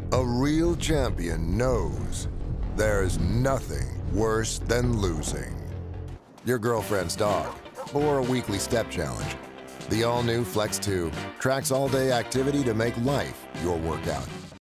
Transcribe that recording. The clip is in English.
A real champion knows there's nothing worse than losing. Your girlfriend's dog, or a weekly step challenge. The all-new Flex 2 tracks all-day activity to make life your workout.